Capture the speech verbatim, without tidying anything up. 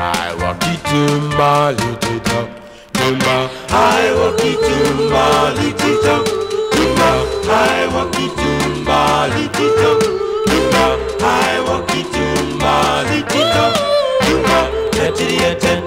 I Wocky Toomba, little dog. Toomba, I Wocky Toomba, little dog. Toomba, I Wocky Toomba, little dog. Toomba, I Wocky Toomba, little dog. Toomba, get to the attention.